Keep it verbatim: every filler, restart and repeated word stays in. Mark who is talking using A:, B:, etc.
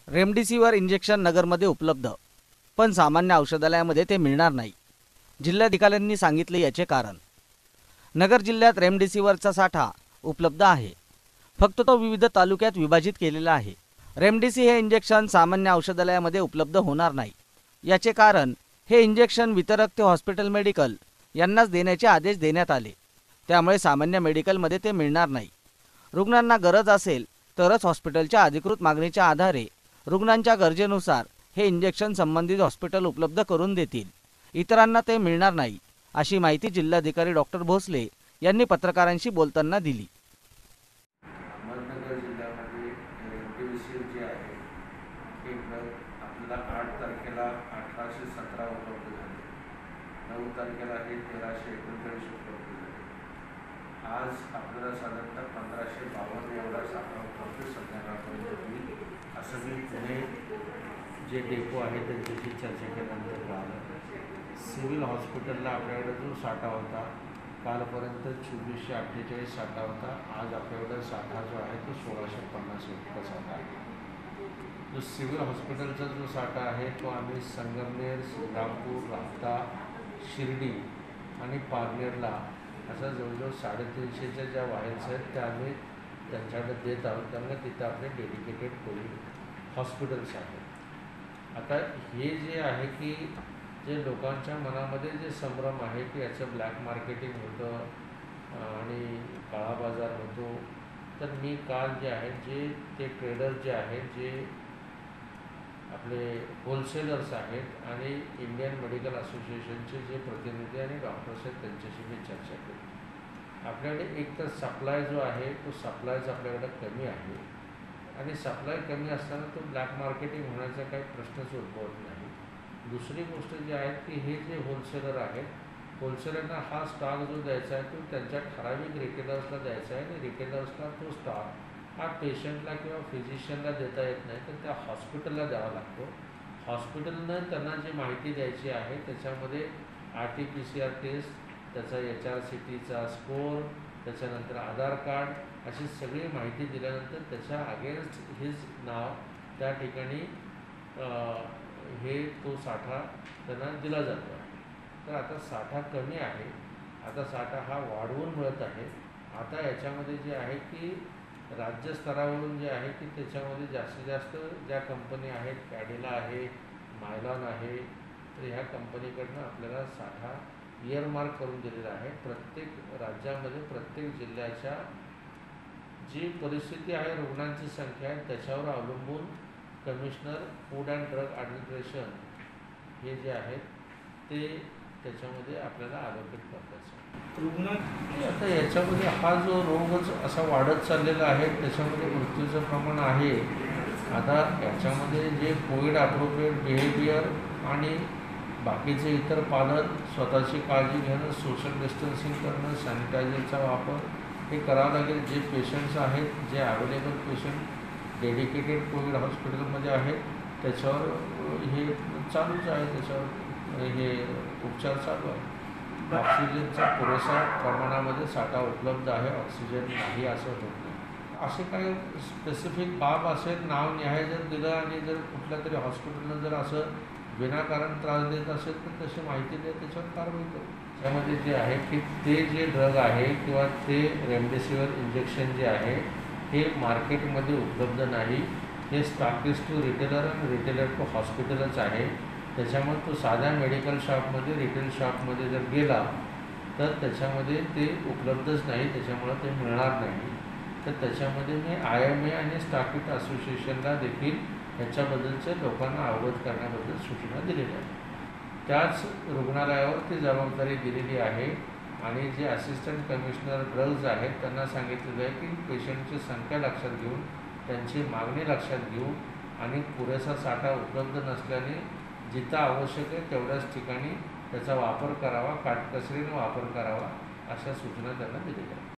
A: Remdesivir injection नगरमध्ये उपलब्ध, पण सामान्य औषधालयामध्ये ते मिळणार नाही. जिल्हाधिकाऱ्यांनी सांगितले याचे कारण. नगर जिल्ह्यात रेमडेसिवीरचा साठा उपलब्ध आहे, फक्त तो विविध तालुक्यात विभाजित केलेला आहे. रेमडेसिवीर हे इंजेक्शन सामान्य औषधालयामध्ये उपलब्ध होणार नाही. याचे कारण हे इंजेक्शन वितरक ते हॉस्पिटल मेडिकल यांनाच देण्याचे आदेश देण्यात आले. त्यामुळे सामान्य मेडिकलमध्ये ते मिळणार नाही. रुग्णांना गरज असेल तरच हॉस्पिटलच्या अधिकृत मागणीच्या आधारे रुग्णांच्या गरजेनुसार हे इंजेक्शन संबंधित हॉस्पिटल उपलब्ध करून देतील. इतरांना ते मिळणार नाही, अशी माहिती जिल्हाधिकारी डॉक्टर भोसले यांनी पत्रकारांशी बोलताना दिली.
B: अहमदनगर जिल्ह्यामध्ये रेमडेसिवीर जे आहे हे ड्रग आपल्याला आठ तारखेला अठराशे सतरा उपलब्ध झाले, नऊ तारखेला हे तेराशे एकोणचाळीस उपलब्ध झाले. आज आपल्याला साधारणतः पंधराशे बावन्न एवढा साठा उपलब्ध संध्याकाळपर्यंत होईल, असं मी पुणे जे डेपो आहे त्यांच्याशी चर्चा केल्यानंतर कळालं. सिव्हिल हॉस्पिटलला आपल्याकडे जो साठा होता कालपर्यंत चोवीसशे अठ्ठेचाळीस साठा होता, आज आपल्याकडे साठा जो आहे तो सोळाशे पन्नास इतका साठा आहे. जो सिव्हिल हॉस्पिटलचा जो साठा आहे तो आम्ही संगमनेर, श्रीरामपूर, राहता, शिर्डी आणि पारनेरला अशा जवळजवळ साडेतीनशेच्या ज्या वायर्स आहेत त्या आम्ही त्यांच्याकडे देत आहोत. त्यामुळे तिथं आपले डेडिकेटेड कोविड हॉस्पिटल्स आहेत. आता हे जे आहे की जे लोकांच्या मनामध्ये जे संभ्रम आहे की याचं ब्लॅक मार्केटिंग होतं आणि काळा बाजार होतो, तर मी काल जे आहे जे ते ट्रेडर जे आहेत, जे आपले होलसेलर्स आहेत आणि इंडियन मेडिकल असोसिएशनचे जे प्रतिनिधी आणि डॉक्टर्स आहेत त्यांच्याशी मी चर्चा केली. आपल्याकडे एक तर सप्लाय जो आहे तो सप्लायच आपल्याकडे कमी आहे आणि सप्लाय कमी असताना तो ब्लॅक मार्केटिंग होण्याचा काही प्रश्नच उद्भवत नाही. दुसरी गोष्ट जी आहे की हे जे होलसेलर आहेत, होलसेलरना हा स्टॉक जो द्यायचा आहे तो त्यांच्या ठराविक रिटेलर्सला द्यायचा आहे आणि रिटेलर्सला तो स्टॉक हा पेशंटला किंवा फिजिशियनला देता येत नाही, तर त्या हॉस्पिटलला द्यावा लागतो. हॉस्पिटलनं त्यांना जी माहिती द्यायची आहे त्याच्यामध्ये R T P C R test, त्याचा एच आर सी टीचा स्कोर, त्याच्यानंतर आधार कार्ड, अशी सगळी माहिती दिल्यानंतर त्याच्या अगेन्स्ट हिज नाव त्या ठिकाणी हे तो साठा त्यांना दिला जातो आहे. तर आता साठा कमी आहे, आता साठा हा वाढवून मिळत आहे. आता याच्यामध्ये जे आहे की राज्यस्तरावरून जे आहे की त्याच्यामध्ये जास्तीत जास्त ज्या कंपनी आहेत, कॅडिला आहे, मायलॉन आहे, तर ह्या कंपनीकडनं आपल्याला साठा इयरमार्क करून दिलेला आहे. प्रत्येक राज्यामध्ये प्रत्येक जिल्ह्याच्या जी परिस्थिती आहे, रुग्णांची संख्या आहे, त्याच्यावर अवलंबून commissioner food and drug administration हे जे आहेत ते त्याच्यामध्ये आपल्याला ॲलोकेट करतात. रुग्ण आता याच्यामध्ये हा जो रोगच असा वाढत चाललेला आहे, त्याच्यामध्ये मृत्यूचं प्रमाण आहे. आता याच्यामध्ये जे कोविड अप्रोप्रिएट बिहेवियर आणि बाकीचे इतर पालन, स्वतःची काळजी घेणं, सोशल डिस्टन्सिंग करणं, सॅनिटायझरचा वापर हे करावं लागेल. जे पेशंट्स आहेत, जे अवेलेबल पेशंट डेडिकेटेड कोविड हॉस्पिटलमध्ये आहेत त्याच्यावर हे चालूच आहे, त्याच्यावर हे उपचार चालू आहे. ऑक्सिजनचा पुरेसा प्रमाणामध्ये साठा उपलब्ध आहे, ऑक्सिजन नाही असं होत नाही. असे काही स्पेसिफिक बाब असेल, नाव न्याय जर दिलं आणि जर कुठल्या तरी हॉस्पिटलनं जर असं विनाकारण त्रास देत असेल तर तशी माहिती दे, त्याच्यावर कारवाई करू. त्यामध्ये जे आहे की ते जे ड्रग आहे किंवा ते रेमडेसिवीर इंजेक्शन जे आहे हे मार्केटमध्ये उपलब्ध नाही. हे स्टॉकिस्ट टू रिटेलर आणि रिटेलर टू हॉस्पिटलच आहे. त्याच्यामुळे तो साध्या मेडिकल शॉपमध्ये, रिटेल शॉपमध्ये जर गेला तर त्याच्यामध्ये ते उपलब्धच नाही, त्याच्यामुळं ते मिळणार नाही. तर त्याच्यामध्ये मी आय एम ए आणि स्टॉकिस्ट असोसिएशनला देखील ह्याच्याबद्दलचे लोकांना अवगत करण्याबद्दल सूचना दिलेल्या आहेत. त्याच रुग्णालयावर ती जबाबदारी दिलेली आहे आणि जे असिस्टंट कमिशनर ड्रग्ज आहेत त्यांना सांगितलेलं आहे की पेशंटची संख्या लक्षात घेऊन, त्यांची मागणी लक्षात घेऊन आणि पुरेसा साठा उपलब्ध नसल्याने जिथं आवश्यक आहे तेवढ्याच ठिकाणी त्याचा वापर करावा, काटकसरीने वापर करावा, अशा सूचना त्यांना दिलेल्या आहेत.